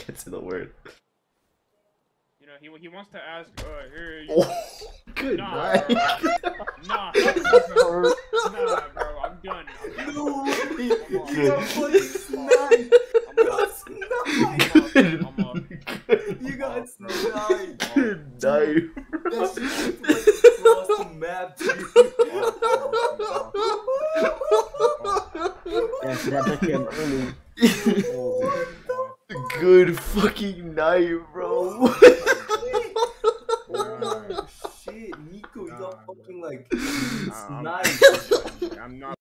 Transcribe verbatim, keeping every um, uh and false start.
can't say the word. You know, he he wants to ask. Uh, here. You... Oh, good nah, night. bro. Nah, bro. Nah, bro. I'm done. I'm done. No, I'm you off. got fucking sniped. I'm You got off. sniped. I'm off. You got off, bro. sniped. Good night. That shit went across the map, dude. Yeah, so that became early. Good fucking night, bro. Oh shit, Nikko, you got fucking like I'm- sniped. I'm not.